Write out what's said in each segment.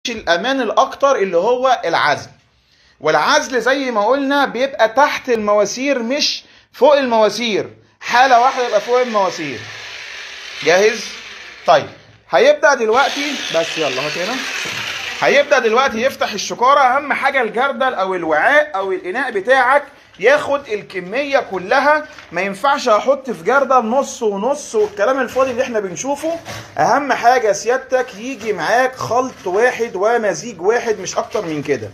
الامان الاكتر اللي هو العزل. والعزل زي ما قلنا بيبقى تحت المواسير مش فوق المواسير، حالة واحدة يبقى فوق المواسير. جاهز؟ طيب هيبدأ دلوقتي، بس يلا هات هنا. هيبدأ دلوقتي يفتح الشكارة. اهم حاجة الجردل او الوعاء او الاناء بتاعك ياخد الكمية كلها. ما ينفعش احط في جردل نص ونص والكلام الفاضي اللي احنا بنشوفه. اهم حاجة سيادتك يجي معاك خلط واحد ومزيج واحد، مش اكتر من كده.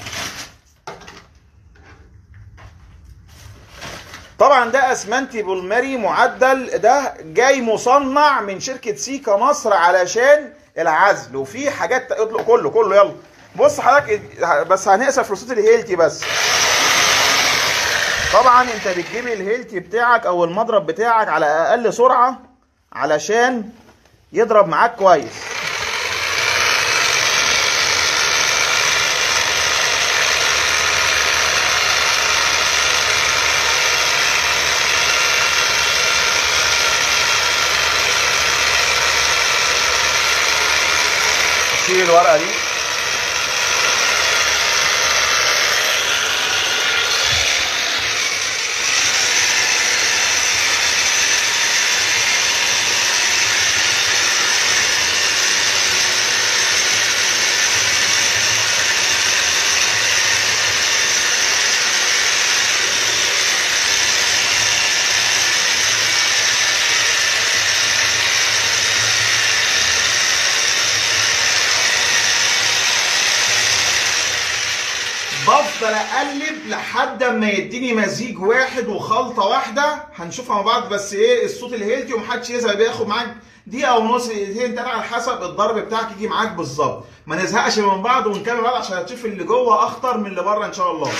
طبعا ده اسمنتي بولمري معدل، ده جاي مصنع من شركة سيكا مصر علشان العزل، وفي حاجات اطلق كله يلا. بص حضرتك، بس هنقسى فلوسات الهيلتي بس. طبعا انت بتجيب الهيلتي بتاعك او المضرب بتاعك على اقل سرعة علشان يضرب معاك كويس. شيل الورقة دي. بفضل اقلب لحد ما يديني مزيج واحد وخلطه واحده. هنشوفها مع بعض، بس ايه الصوت الهيلتي ومحدش يزهق، بياخد معاك دقيقه ونص دقيقتين تلاته على حسب الضرب بتاعك يجي معاك بالظبط. ما نزهقش من بعض ونكمل بعض عشان هتشوف اللي جوه اخطر من اللي بره ان شاء الله.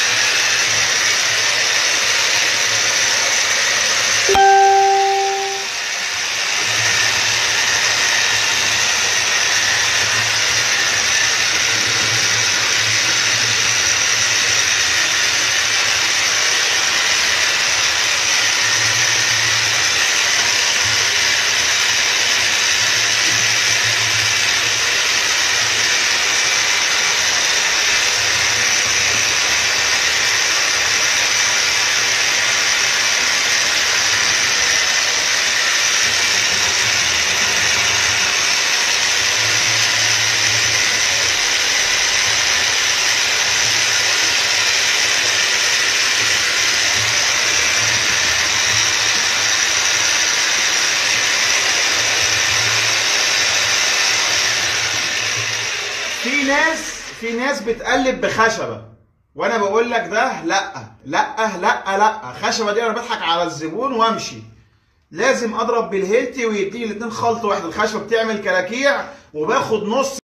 في ناس بتقلب بخشبه، وانا بقول لك ده لا لا لا لا، خشبه دي انا بضحك على الزبون وامشي. لازم اضرب بالهيلتي ويديني الاتنين خلط واحد. الخشبه بتعمل كلاكيع وباخد نص